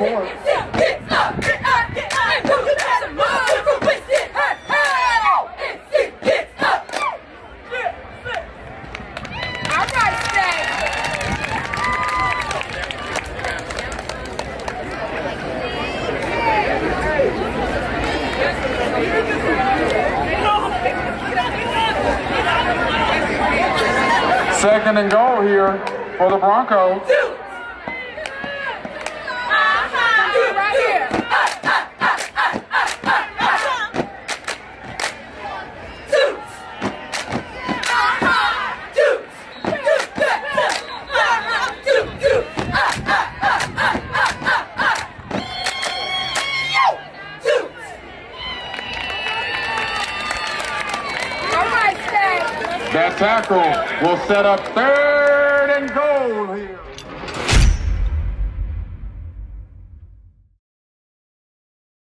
court. Second and goal here for the Broncos. Right here. That tackle will set up third and goal.